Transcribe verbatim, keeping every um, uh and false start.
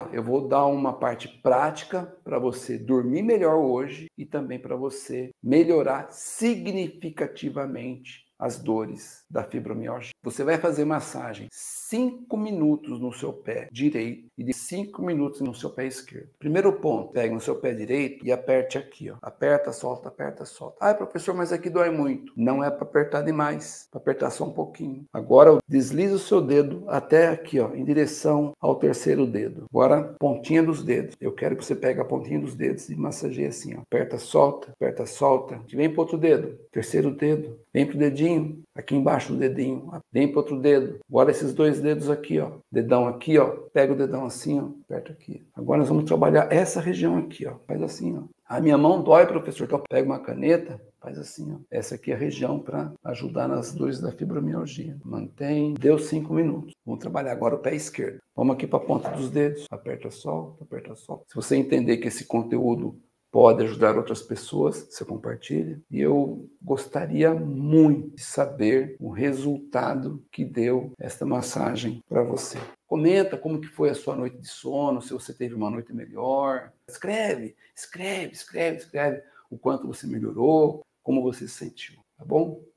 Eu vou dar uma parte prática para você dormir melhor hoje e também para você melhorar significativamente as dores da fibromialgia. Você vai fazer massagem cinco minutos no seu pé direito e de cinco minutos no seu pé esquerdo. Primeiro ponto, pegue no seu pé direito e aperte aqui, ó. Aperta, solta, aperta, solta. Ah, professor, mas aqui dói muito. Não é para apertar demais, para apertar só um pouquinho. Agora desliza o seu dedo até aqui, ó, em direção ao terceiro dedo. Agora, pontinha dos dedos. Eu quero que você pegue a pontinha dos dedos e massageie assim, ó. Aperta, solta, aperta, solta. Vem pro outro dedo, terceiro dedo. Vem pro dedinho, aqui embaixo do dedinho. Vem pro outro dedo. Agora esses dois dedos aqui, ó. Dedão aqui, ó. Pega o dedão assim, ó. Aperta aqui. Agora nós vamos trabalhar essa região aqui, ó. Faz assim, ó. A minha mão dói, professor. Então pega uma caneta, faz assim, ó. Essa aqui é a região para ajudar nas dores da fibromialgia. Mantém. Deu cinco minutos. Vamos trabalhar agora o pé esquerdo. Vamos aqui para a ponta dos dedos. Aperta, solta, aperta, solta. Se você entender que esse conteúdo pode ajudar outras pessoas, você compartilha. E eu gostaria muito de saber o resultado que deu esta massagem para você. Comenta como que foi a sua noite de sono, se você teve uma noite melhor. Escreve, escreve, escreve, escreve o quanto você melhorou, como você se sentiu, tá bom?